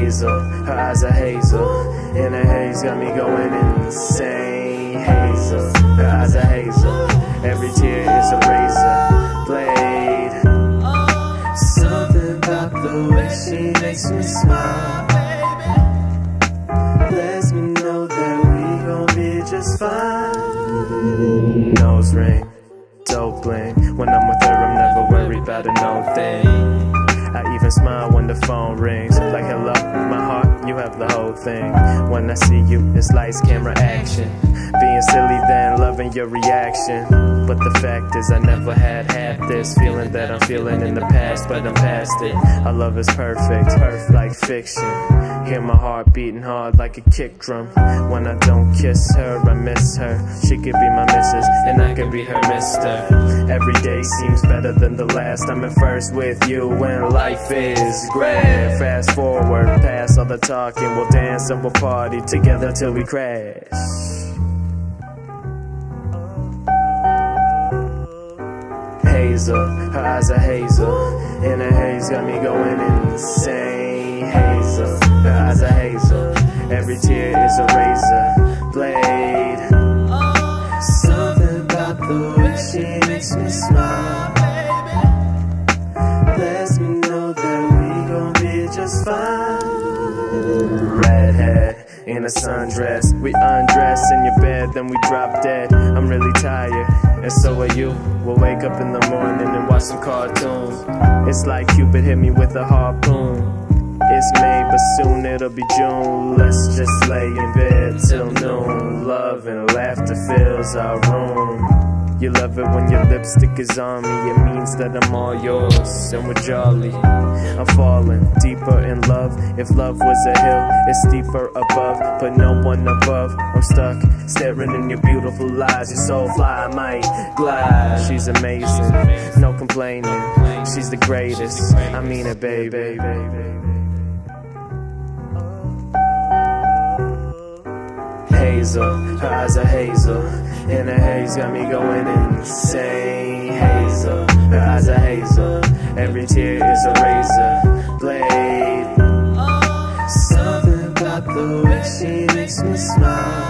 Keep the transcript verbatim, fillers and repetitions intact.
Hazel, her eyes are hazel, in her haze got me going insane. Hazel, her eyes are hazel, every tear is a razor blade. Something about the way she makes me smile lets me know that we gon' be just fine. Nose ring, dope bling, when I'm with her I'm never worried about a no thing. I even smile when the phone rings, like hello, my heart, you have the whole thing. When I see you, it's lights, camera, action. Being silly then, loving your reaction. But the fact is I never had half this feeling that I'm feeling in the past, but I'm past it. Our love is perfect, perfect like fiction. Hear my heart beating hard like a kick drum. When I don't kiss her, I miss her. She could be my missus, and I could be her mister. Every day seems better than the last. I'm at first with you when life is grand. Fast forward, past all the talking. We'll dance and we'll party together till we crash. Hazel, her eyes are hazel, in her haze got me going insane. Hazel, her eyes are hazel, every tear is a razor blade. Something about the way she makes me smile lets me know that we gon' be just fine. Redhead in a sundress, we undress in your bed, then we drop dead. I'm really tired, and so are you. We'll wake up in the morning and watch some cartoons. It's like Cupid hit me with a harpoon. It's May, but soon it'll be June. Let's just lay in bed till noon. Love and laughter fills our room. You love it when your lipstick is on me. It means that I'm all yours, and we're jolly. I'm falling deeper in love. If love was a hill, it's steeper above, but no one above. I'm stuck staring in your beautiful eyes. You're so fly, I might glide. She's amazing, no complaining. She's the greatest, I mean it, baby. Hazel, her eyes are hazel, in her haze got me going insane. Hazel, her eyes are hazel, every tear is a razor blade. Something about the way she makes me smile